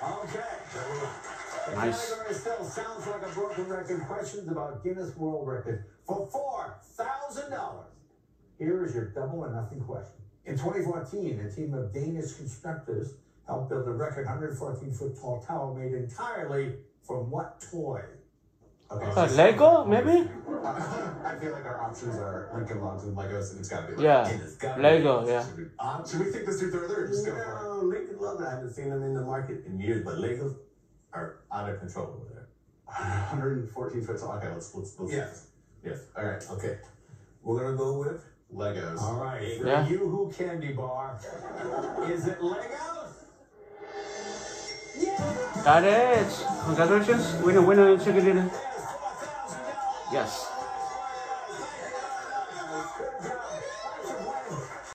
Okay. Nice. The category still sounds like a broken record. Questions about Guinness World Record for $4,000. Here is your double or nothing question. In 2014, a team of Danish constructors helped build a record 114-foot tall tower made entirely from what toy? Okay. Lego, maybe? I feel like our options are Lincoln Logs and Legos, and it's got to be like, Yeah, Lego, yeah. Should we think this through further or just go for it? No, Lincoln Logs, I haven't seen them in the market in years, but Legos are out of control over there. 114 foot tall. Okay, let's. Yes. All right. Okay. We're going to go with Legos. All right. For Yeah. you who candy bar, is it Legos? Yeah! Got it. Congratulations. Winner, chicken dinner. Yes.